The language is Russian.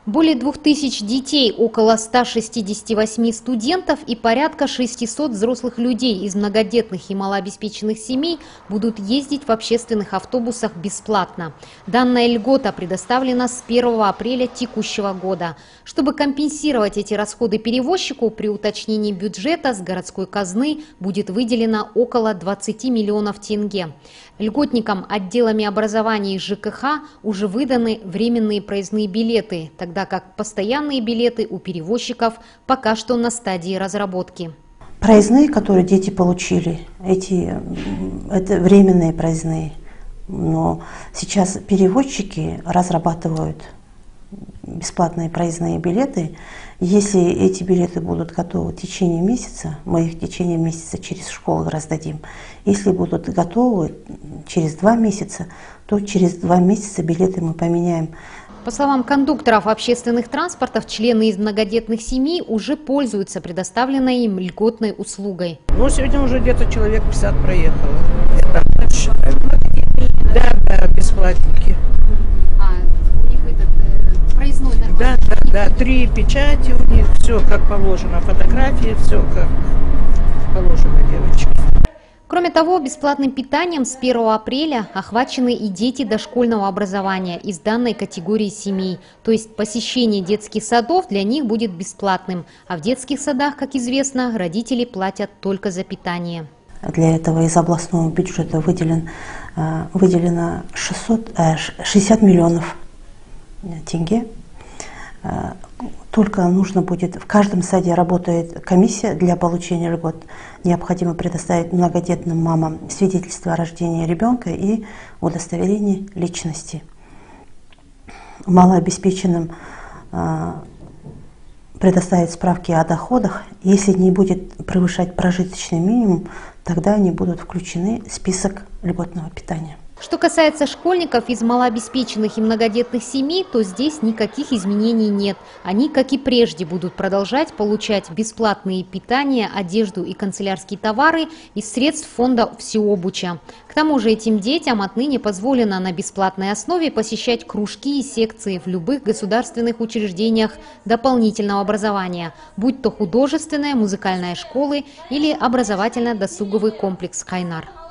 Более 2000 детей, около 168 студентов и порядка 600 взрослых людей из многодетных и малообеспеченных семей будут ездить в общественных автобусах бесплатно. Данная льгота предоставлена с 1 апреля текущего года. Чтобы компенсировать эти расходы перевозчику, при уточнении бюджета с городской казны будет выделено около 20 миллионов тенге. Льготникам отделами образования и ЖКХ уже выданы временные проездные билеты, тогда как постоянные билеты у перевозчиков пока что на стадии разработки. Проездные, которые дети получили, это временные проездные. Но сейчас перевозчики разрабатывают бесплатные проездные билеты. Если эти билеты будут готовы в течение месяца, мы их в течение месяца через школу раздадим. Если будут готовы через 2 месяца, то через 2 месяца билеты мы поменяем. По словам кондукторов общественных транспортов, члены из многодетных семей уже пользуются предоставленной им льготной услугой. Ну, сегодня уже где-то человек 50 проехало. Это считаем. Да, бесплатники. У них этот проездной нормальный? Да, 3 печати у них, все как положено, фотографии, все как положено, девочки. Кроме того, бесплатным питанием с 1 апреля охвачены и дети дошкольного образования из данной категории семей. То есть посещение детских садов для них будет бесплатным. А в детских садах, как известно, родители платят только за питание. Для этого из областного бюджета выделено 60 миллионов тенге. Только нужно будет, в каждом саде работает комиссия для получения льгот. Необходимо предоставить многодетным мамам свидетельство о рождении ребенка и удостоверение личности. Малообеспеченным предоставить справки о доходах. Если не будет превышать прожиточный минимум, тогда они будут включены в список льготного питания. Что касается школьников из малообеспеченных и многодетных семей, то здесь никаких изменений нет. Они, как и прежде, будут продолжать получать бесплатные питания, одежду и канцелярские товары из средств фонда всеобуча. К тому же этим детям отныне позволено на бесплатной основе посещать кружки и секции в любых государственных учреждениях дополнительного образования, будь то художественная, музыкальная школы или образовательно-досуговый комплекс «Хайнар».